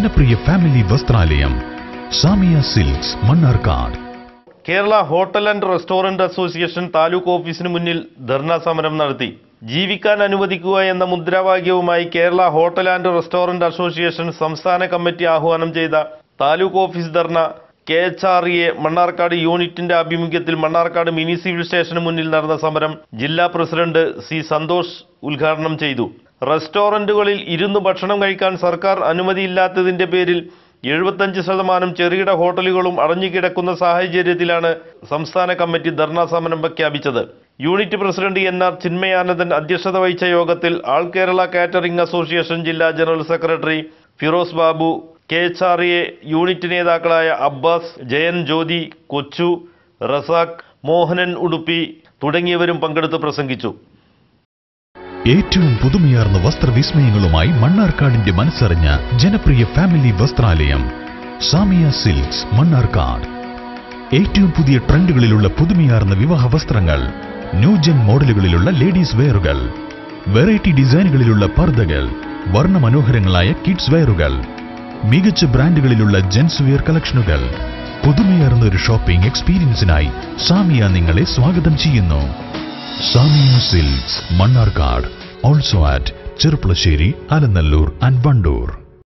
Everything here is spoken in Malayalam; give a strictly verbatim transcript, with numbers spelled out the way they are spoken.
ജനപ്രിയ ഫാമിലി വസ്ത്രാലയം Samiya silks Mannarkkad. Kerala hotel and restaurant association taluk ഓഫീസിന് മുന്നിൽ ധർണാ സമരം നടത്തി. ജീവിക്കാൻ അനുവദിക്കുക എന്ന മുദ്രാവാക്യവുമായി Kerala hotel and restaurant association സംസ്ഥാന കമ്മിറ്റി ആഹ്വാനം ചെയ്ത taluk office dharna K H R E A Mannarkkad യൂണിറ്റിന്റെ ആഭിമുഖ്യത്തിൽ മണ്ണാർക്കാട് മിനി സിവിൽ സ്റ്റേഷന് മുന്നിൽ നടന്ന സമരം ജില്ലാ പ്രസിഡന്റ് സി സന്തോഷ് ഉദ്ഘാടനം ചെയ്തു. റെസ്റ്റോറന്റുകളിൽ ഇരുന്ന് ഭക്ഷണം കഴിക്കാൻ സർക്കാർ അനുമതിയില്ലാത്തതിന്റെ പേരിൽ എഴുപത്തഞ്ച് ശതമാനം ചെറുകിട ഹോട്ടലുകളും അടഞ്ഞുകിടക്കുന്ന സാഹചര്യത്തിലാണ് സംസ്ഥാന കമ്മിറ്റി ധർണാ സമരം പ്രഖ്യാപിച്ചത്. Unit president N R Chinmayanandan അധ്യക്ഷത വഹിച്ച യോഗത്തിൽ ആൾ കേരള കാറ്ററിംഗ് അസോസിയേഷൻ ജില്ലാ general secretary Firoz Babu, K H R A unit നേതാക്കളായ അബ്ബാസ്, ജയൻ ജ്യോതി, കൊച്ചു, റസാഖ്, മോഹനൻ ഉടുപ്പി തുടങ്ങിയവരും പങ്കെടുത്ത് പ്രസംഗിച്ചു. ഏറ്റവും പുതുമയാർന്ന വസ്ത്രവിസ്മയങ്ങളുമായി മണ്ണാർക്കാടിന്റെ മനസ്സറിഞ്ഞ ജനപ്രിയ ഫാമിലി വസ്ത്രാലയം സാമിയ സിൽക്സ് മണ്ണാർക്കാട്. ഏറ്റവും പുതിയ ട്രെൻഡുകളിലുള്ള പുതുമയാർന്ന വിവാഹ വസ്ത്രങ്ങൾ, ന്യൂജൻ മോഡലുകളിലുള്ള ലേഡീസ് വെയറുകൾ, വെറൈറ്റി ഡിസൈനുകളിലുള്ള പർദ്ദകൾ, വർണ്ണമനോഹരങ്ങളായ കിഡ്സ് വെയറുകൾ, മികച്ച ബ്രാൻഡുകളിലുള്ള ജെൻസ് വെയർ കളക്ഷനുകൾ. പുതുമയാർന്ന ഒരു ഷോപ്പിംഗ് എക്സ്പീരിയൻസിനായി സാമിയ നിങ്ങളെ സ്വാഗതം ചെയ്യുന്നു. Samiya silks Mannarkkad, also at Cherpulassery, Alanallur and Wandoor.